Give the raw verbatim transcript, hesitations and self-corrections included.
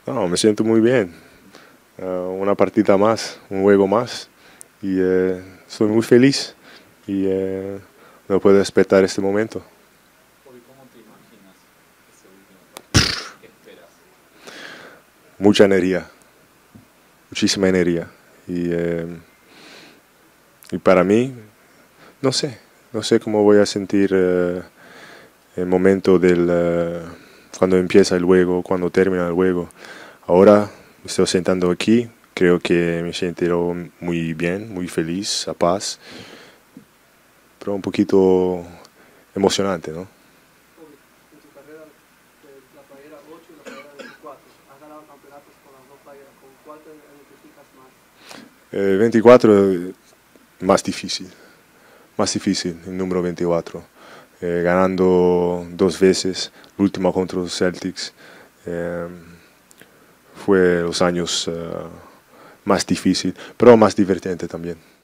No, me siento muy bien. Uh, una partida más, un juego más. Y eh, estoy muy feliz. Y eh, no puedo esperar este momento. Hoy, ¿cómo te imaginas ese último partido? ¿Qué esperas? Mucha energía, muchísima energía. Y, eh, y para mí, no sé, no sé cómo voy a sentir eh, el momento del eh, cuando empieza el juego, cuando termina el juego. Ahora me estoy sentando aquí, creo que me siento muy bien, muy feliz, a paz, pero un poquito emocionante, ¿no? Kobe, en tu carrera de la playera ocho y la playera veinticuatro, has ganado campeonatos con las dos playeras. ¿Con cuál te identificas más? Eh, veinticuatro, eh, más difícil, más difícil, el número veinticuatro. Eh, ganando dos veces, la última contra los Celtics. Eh, fue los años uh, más difícil, pero más divertente también.